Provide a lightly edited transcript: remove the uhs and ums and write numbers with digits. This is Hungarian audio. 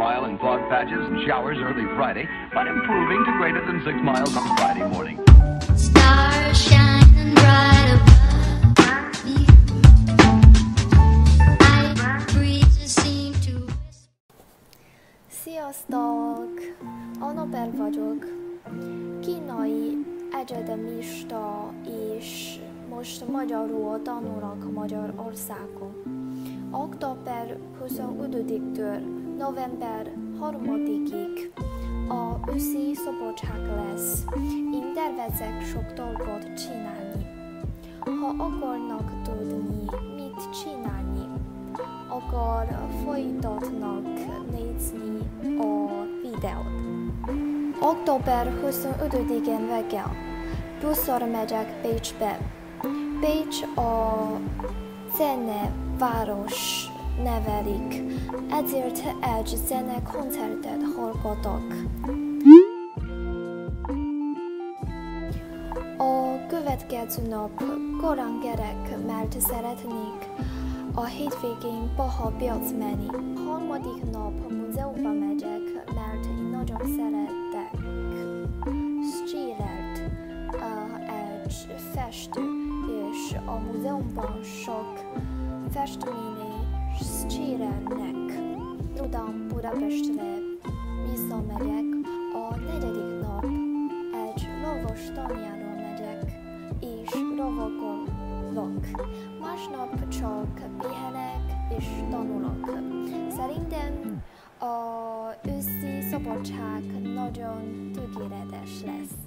mile in fog patches and showers early Friday, but improving to greater than 6 miles on Friday morning. Stars shining bright above me. Night breezes seem to Sziasztok! Annabel vagyok. Kínai egyetemista és most magyarul tanulok Magyarországon. Október 25-től november 3-ig a őszi szabadság lesz. Én tervezek sok dolgot csinálni. Ha akarnak tudni, mit csinálni, akkor folytatnak nézni a videót. Október 25-én reggel busszal megyek Bécsbe. Bécs a zeneváros nevelik, ezért egy zenekoncertet hallgatok. A következő nap korán kerek, mert szeretnék a hétvégén Baha piac menni. Harmadik nap múzeumba megyek, mert én nagyon szeretek Schillert, egy festő, és a múzeumban sok festménye Schillernek. Utána Budapestre visszamegyek. A negyedik nap egy lovas tanyára megyek, és lovakolok. Másnap csak pihenek és tanulok. Szerintem az őszi szabadság nagyon tökéletes lesz.